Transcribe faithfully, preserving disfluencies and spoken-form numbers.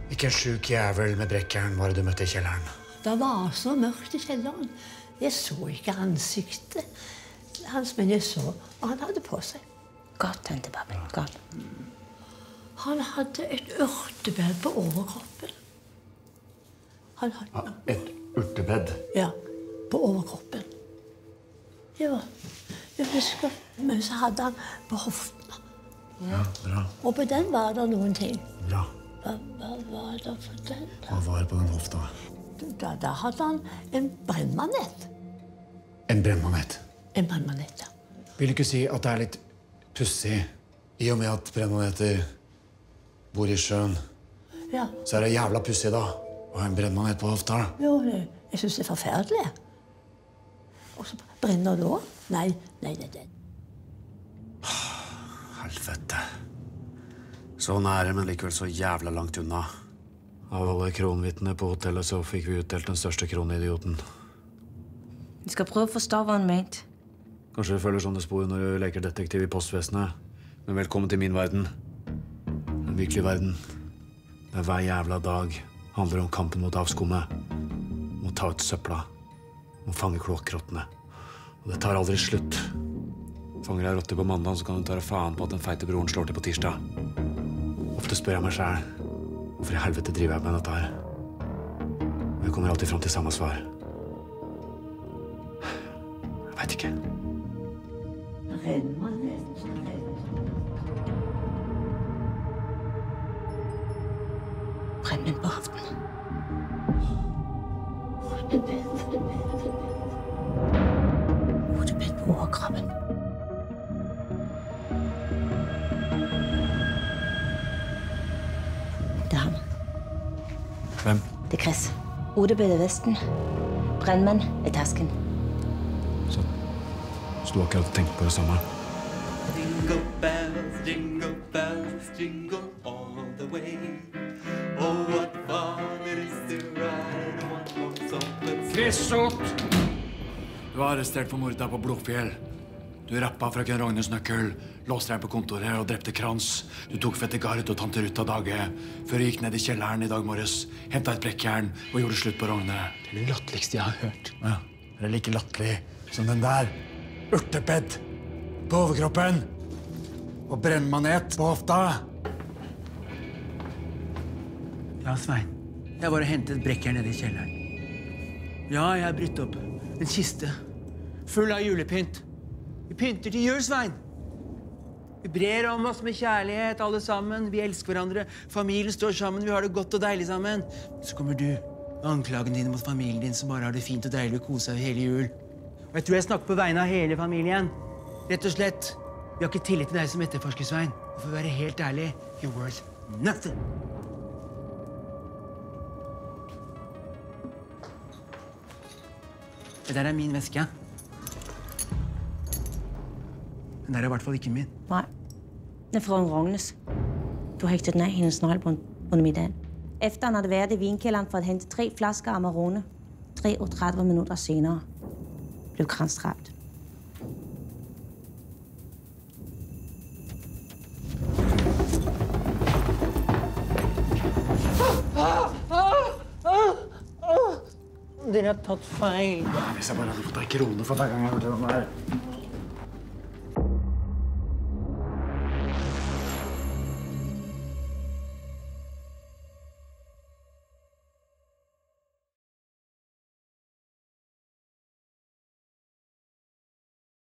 Hvilken sjuk jævel med brekkeren var det du møtte i kjelleren? Det var så mørkt i kjelleren. Jeg så ikke ansiktet hans, men jeg så hva han hadde på seg. Godt, tante Babben. Godt. Han hadde et urtebed på overkroppen. Han hadde... Ja, et urtebed? Ja, på overkroppen. Ja, jeg husker, men så hadde han på hoften. Ja, bra. Og på den var det noen ting. Bra. Hva, hva var det for den? Hva var på den hofta? Da, da hadde han en brennmanett. En brennmanett? En brennmanett, ja. Vil du ikke si at det er litt pussig, i og med at brennmanetter bor i sjøen? Ja. Så er det jævla pussig da, å ha en brennmanett på hofta. Jo, jeg synes det er forferdelig. Og så brenner det også? Nei, nei, nei, nei. Helvete. Så nære, men likevel så jævla langt unna. Av alle kronvittene på hotellet så fikk vi utdelt den største kronidioten. Vi skal prøve å forstå hva han mente. Kanskje det føler sånne spor når du leker detektiv i postvesenet. Men velkommen til min verden. Den virkelige verden. Der hver jævla dag handler om kampen mot avskummet. Må ta ut søpla. Må fange kloakkrottene. Og det tar aldri slutt. Fanger jeg rotter på mandag, så kan du ta faen på at den feite broren slår til på tirsdag. Ofte spør jeg meg selv, hvorfor i helvete driver jeg med dette her? Men jeg kommer alltid frem til samme svar. Jeg vet ikke. Brennmenn på hoften. Hodebed på overkroppen. Det er han. Hvem? Det er Chris. Hodebed er vesten. Brennmenn er tasken. Så, så du har akkurat tenkt på det samme? Jingle bells, jingle bells, jingle all the way. Oh, what fun it is to ride on one horse open sleigh. Krissot! Du var arrestert for mordet på Blodfjell. Du rappet frøken Ragnes nøkkel, låste deg på kontoret og drepte Krans. Du tok fette Gard og tante Ruth av Dage, før du gikk ned i kjelleren i dag morges, hentet et brekkjern og gjorde slutt på Rogne. Det er det latterligste jeg har hørt. Ja, det er like latterlig som den der. Urtebed på overkroppen og brennmanet på hofta. Ja, Svein. Jeg var og hentet et brekkjern nede i kjelleren. Ja, jeg har brytt opp en kiste full av julepynt. Vi pynter til jul, Svein. Vi brer om oss med kjærlighet, alle sammen. Vi elsker hverandre. Familien står sammen. Vi har det godt og deilig sammen. Så kommer du med anklagene dine mot familien din, som bare har det fint og deilig og koser seg hele jul. Og jeg tror jeg snakker på vegne av hele familien. Rett og slett. Vi har ikke tillit til deg som etterforsker, Svein. For å være helt ærlig, you're worth nothing. Det der er min veske. Den der er i hvert fall ikke min. Nej, det er frøken Rognes. Du har hægtet ned hendes nøglebånd under middagen. Efter han hadde været i vinkælderen for at hente tre flasker Amarone, treogtredive minutter senere, blev Krans dræbt. Dere har tatt feil. Hvis jeg bare hadde fått en krone for hver gang jeg hørte den der.